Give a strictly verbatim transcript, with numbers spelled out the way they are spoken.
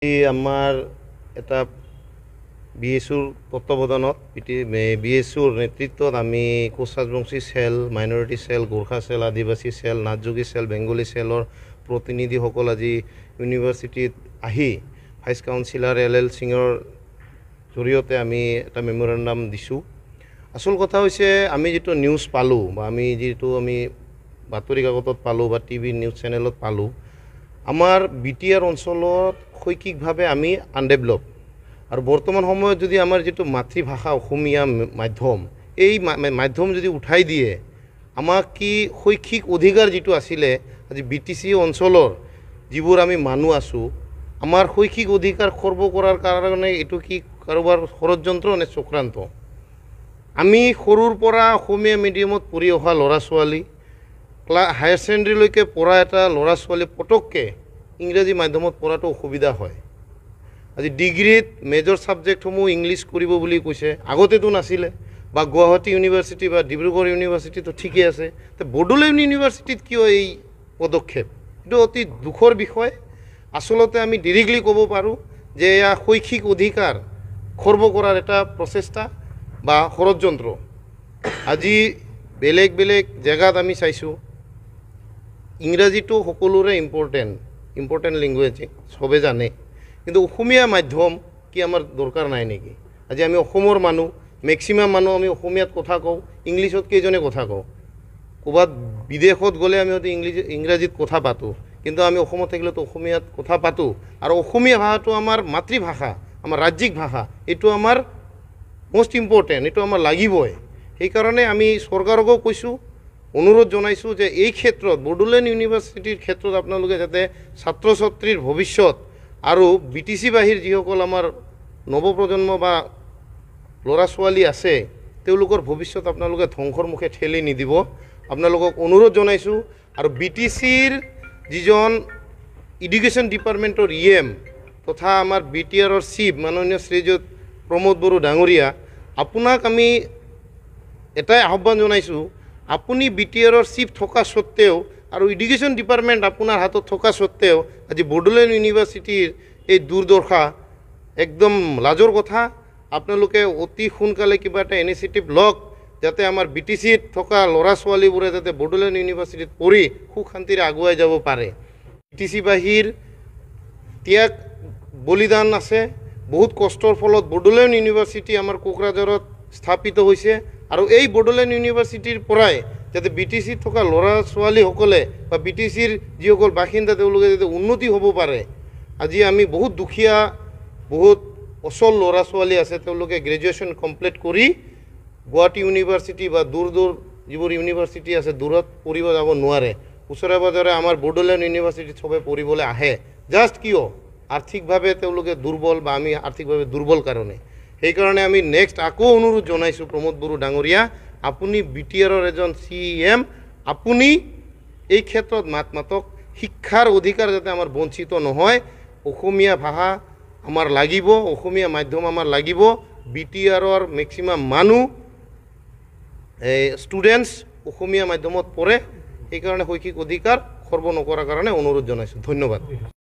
আমাৰ এটা B S ইউৰ তত্ত্বাৱধানত বি এছ ইউৰ নেতৃত্বত আমি Koch Rajbongshi cell, minority cell, Gorkha cell, Adivasi cell, Nathjogi cell, Bengali চেলৰ প্ৰতিনিধিসকল আজি ইউনিভাৰ্চিটিত আহি ভাইচ কাউন্সিলাৰ এল এল সিঙৰ জৰিয়তে আমি এটা মেমৰেণ্ডাম দিছোঁ। আচল কথা হৈছে আমি যিটো নিউজ পালোঁ বা আমি যিটো আমি বাতৰি কাকতত পালোঁ বা টিভি নিউজ চেনেলত পালোঁ, আমাৰ বি টি আৰ অঞ্চলত শৈক্ষিকভাৱে আমি আনডেভেলপ আৰু বৰ্তমান সময়ত যদি আমাৰ যিটো মাতৃভাষা অসমীয়া মাধ্যম, এই মাধ্যম যদি উঠাই দিয়ে, আমাক কি শৈক্ষিক অধিকাৰ যিটো আছিলে আজি বি টি চি অঞ্চলৰ যিবোৰ আমি মানুহ আছোঁ, আমাৰ শৈক্ষিক অধিকাৰ খৰ্ব কৰাৰ কাৰণে এইটো কি কাৰোবাৰ ষড়যন্ত্ৰ নে চক্ৰান্ত? আমি সৰুৰ পৰা অসমীয়া মিডিয়ামত পঢ়ি অহা ল'ৰা ছোৱালী, ক্লাছ হায়াৰ ছেকেণ্ডেৰীলৈকে পঢ়া এটা ল'ৰা ছোৱালী পটককৈ ইংৰাজী মাধ্যমত পঢ়াটো অসুবিধা হয়। আজি ডিগ্ৰীত মেজৰ ছাবজেক্টসমূহ ইংলিছ কৰিব বুলি কৈছে, আগতেতো নাছিলে। বা গুৱাহাটী ইউনিভাৰ্চিটি বা ডিব্ৰুগড় ইউনিভাৰ্চিটিটো ঠিকেই আছে, তো বড়োলেণ্ড ইউনিভাৰ্চিটিত কিয় এই পদক্ষেপ? এইটো অতি দুখৰ বিষয়। আচলতে আমি ডিৰেক্টলি ক'ব পাৰোঁ যে এয়া শৈক্ষিক অধিকাৰ খৰ্ব কৰাৰ এটা প্ৰচেষ্টা বা ষড়যন্ত্ৰ। আজি বেলেগ বেলেগ জেগাত আমি চাইছোঁ ইংৰাজীটো সকলোৰে ইম্পৰ্টেণ্ট ইম্পৰ্টেণ্ট লেংগুৱেজ, চবে জানে, কিন্তু অসমীয়া মাধ্যম কি আমাৰ দৰকাৰ নাই নেকি? আজি আমি অসমৰ মানুহ, মেক্সিমাম মানুহ আমি অসমীয়াত কথা কওঁ, ইংলিছত কেইজনে কথা কওঁ? ক'ৰবাত বিদেশত গ'লে আমি হয়তো ইংলিছ ইংৰাজীত কথা পাতোঁ, কিন্তু আমি অসমত থাকিলেতো অসমীয়াত কথা পাতোঁ। আৰু অসমীয়া ভাষাটো আমাৰ মাতৃভাষা, আমাৰ ৰাজ্যিক ভাষা, এইটো আমাৰ মষ্ট ইম্পৰ্টেণ্ট, এইটো আমাৰ লাগিবই। সেইকাৰণে আমি চৰকাৰকো কৈছোঁ, অনুৰোধ জনাইছোঁ যে এই ক্ষেত্ৰত বড়োলেণ্ড ইউনিভাৰ্চিটিৰ ক্ষেত্ৰত আপোনালোকে যাতে ছাত্ৰ ছাত্ৰীৰ ভৱিষ্যত আৰু বি টি চি বাহিৰ যিসকল আমাৰ নৱপ্ৰজন্ম বা ল'ৰা ছোৱালী আছে, তেওঁলোকৰ ভৱিষ্যত আপোনালোকে ধ্বংসৰ মুখে ঠেলি নিদিব, আপোনালোকক অনুৰোধ জনাইছোঁ। আৰু বি টি চিৰ যিজন এডুকেশ্যন ডিপাৰ্টমেণ্টৰ ই এম তথা আমাৰ বি টি আৰৰ চিফ মাননীয় শ্ৰীযুত প্ৰমোদ বড়ো ডাঙৰীয়া, আপোনাক আমি এটাই আহ্বান জনাইছোঁ, আপুনি বি টি আৰৰ চিফ থকা স্বত্তেও আৰু এডুকেশ্যন ডিপাৰ্টমেণ্ট আপোনাৰ হাতত থকা স্বত্তেও আজি বড়োলেণ্ড ইউনিভাৰ্চিটিৰ এই দুৰ্দশা একদম লাজৰ কথা। আপোনালোকে অতি সোনকালে কিবা এটা ইনিচিয়েটিভ লওক, যাতে আমাৰ বি টি চিত থকা ল'ৰা ছোৱালীবোৰে যাতে বড়োলেণ্ড ইউনিভাৰ্চিটিত পঢ়ি সুখ শান্তিৰে আগুৱাই যাব পাৰে। বি টি চি বাহিৰ ত্যাগ বলিদান আছে, বহুত কষ্টৰ ফলত বড়োলেণ্ড ইউনিভাৰ্চিটি আমাৰ কোকৰাঝাৰত স্থাপিত হৈছে। আৰু এই বড়োলেণ্ড ইউনিভাৰ্চিটিৰ পৰাই যাতে বি টি চিত থকা ল'ৰা ছোৱালীসকলে বা বি টি চিৰ যিসকল বাসিন্দা তেওঁলোকে যাতে উন্নতি হ'ব পাৰে। আজি আমি বহুত দুখীয়া, বহুত অচল ল'ৰা ছোৱালী আছে, তেওঁলোকে গ্ৰেজুৱেশ্যন কমপ্লিট কৰি গুৱাহাটী ইউনিভাৰ্চিটি বা দূৰ দূৰ যিবোৰ ইউনিভাৰ্চিটি আছে দূৰত পঢ়িব যাব নোৱাৰে। ওচৰে পাজৰে আমাৰ বড়োলেণ্ড ইউনিভাৰ্চিটিত চবে পঢ়িবলৈ আহে, জাষ্ট কিয়? আৰ্থিকভাৱে তেওঁলোকে দুৰ্বল বা আমি আৰ্থিকভাৱে দুৰ্বল কাৰণে। সেইকাৰণে আমি নেক্সট আকৌ অনুৰোধ জনাইছোঁ প্ৰমোদ বড়ো ডাঙৰীয়া, আপুনি বি টি আৰৰ এজন চি এম, আপুনি এই ক্ষেত্ৰত মাত মাতক। শিক্ষাৰ অধিকাৰ যাতে আমাৰ বঞ্চিত নহয়, অসমীয়া ভাষা আমাৰ লাগিব, অসমীয়া মাধ্যম আমাৰ লাগিব। বি টি আৰৰ মেক্সিমাম মানুহ এই ষ্টুডেণ্টছ অসমীয়া মাধ্যমত পঢ়ে, সেইকাৰণে শৈক্ষিক অধিকাৰ খৰ্ব নকৰাৰ কাৰণে অনুৰোধ জনাইছোঁ। ধন্যবাদ।